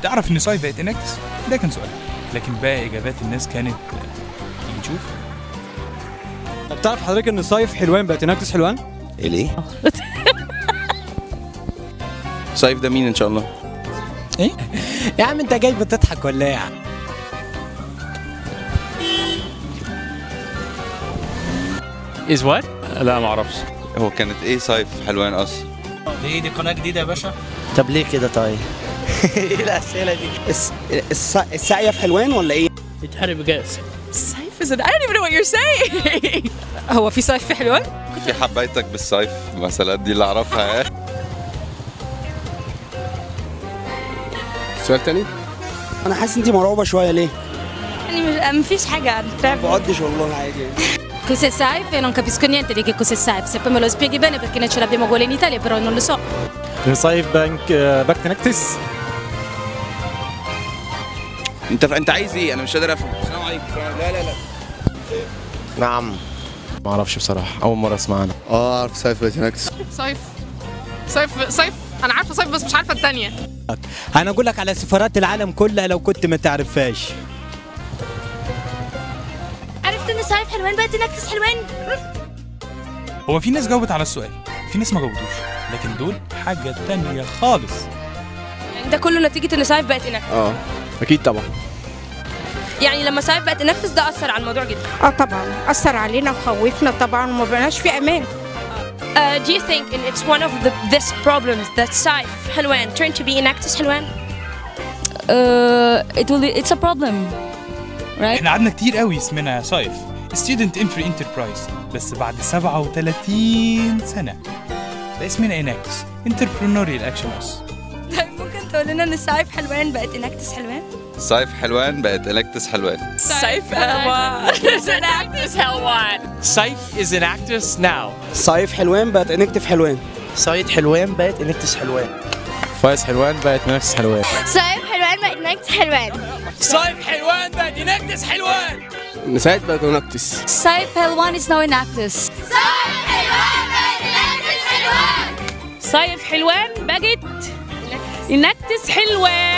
تعرف ان صيف بقت اناكتس؟ ده كان سؤال، لكن باقي اجابات الناس كانت تيجي نشوف. طب تعرف حضرتك ان صيف حلوان بقت اناكتس حلوان؟ ليه؟ صيف ده مين ان شاء الله؟ ايه؟ يا عم انت جاي بتضحك ولا ايه يا عم؟ Is what؟ لا ما اعرفش. هو كانت ايه صيف حلوان اصلا؟ دي قناه جديده يا باشا. طب ليه كده طيب؟ ايه الاسئله دي؟ الساقيه في حلوان ولا ايه؟ بتحارب جاز. صيف is I don't even know what you're saying. هو في صيف في حلوان؟ في حبيتك بالصيف مثلا، دي اللي اعرفها. سؤال تاني؟ انا حاسس انتي مرعوبه شويه ليه؟ يعني مفيش حاجه ما بقعدش والله عادي يعني. Cos'è Saif? E non capisco niente di che cos'è Saif. Se poi me lo spieghi bene perché noi ce l'abbiamo uguale in Italia, però non lo so. صيف بقت اناكتس. انت عايز ايه؟ انا مش قادر افهم. السلام عليكم. لا نعم. ما اعرفش بصراحه، اول مره اسمع عنها. اعرف صيف بقت اناكتس. صيف انا عارفه صيف بس مش عارفه الثانيه. انا اقول لك على سفارات العالم كلها لو كنت ما تعرفهاش. عرفت ان صيف حلوان بقت اناكتس حلوان؟ هو في ناس جاوبت على السؤال، في ناس ما جاوبتوش، لكن دول حاجه تانية خالص. يعني ده كله نتيجه ان صيف بقت اناكتس. اكيد طبعا. يعني لما صيف بقت اناكتس ده اثر على الموضوع جدا. طبعا اثر علينا وخوفنا طبعا وما بقناش في امان. Do you think it's one of this problems that صيف حلوان turned to be اناكتس حلوان؟ It's a problem, right? احنا قعدنا كتير قوي اسمنا صيف Student Infra Enterprise، بس بعد 37 سنة ده اسمنا اناكتس Entrepreneurial Action Us. ممكن تقول لنا ان صيف حلوان بقت اناكتس حلوان؟ صيف حلوان بقت اناكتس حلوان. صيف حلوان is اناكتس حلوان. صيف is an actress now. صيف حلوان بقت انكتف حلوان. صيد حلوان بقت انكتس حلوان. فايز حلوان بقت اناكتس حلوان. صيف حلوان بقت اناكتس حلوان. صيف حلوان بقت اناكتس حلوان. نساعد بقت انكتس. صيف حلوان is now inactus. صيف حلوان بقت اناكتس حلوان.